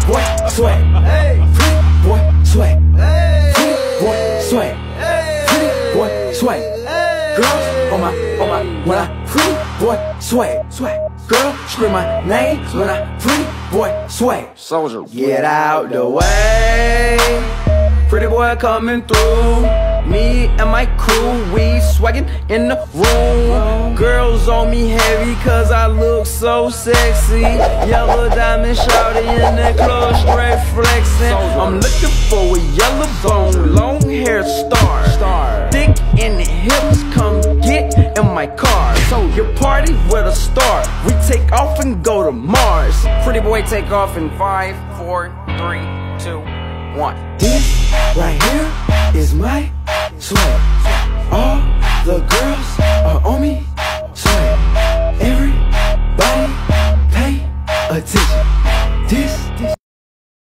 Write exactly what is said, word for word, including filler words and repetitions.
boy swag. Pretty boy swag. Pretty boy swag. Pretty boy swag. Girls on my, on my, when I pretty boy swag. Swag. Girl scream my name when I pretty boy swag. Soldier. Get out the way. Pretty boy coming through. Me and my crew, we swaggin' in the room. Girls on me heavy cause I look so sexy. Yellow diamond shawty in the club straight flexin'. I'm looking for a yellow bone, long hair star. Thick in the hips, come get in my car. So your party with a star. We take off and go to Mars. Pretty boy take off in five, four, three, two, one. This right here is my swag. All the girls are on me swag. Everybody pay attention. This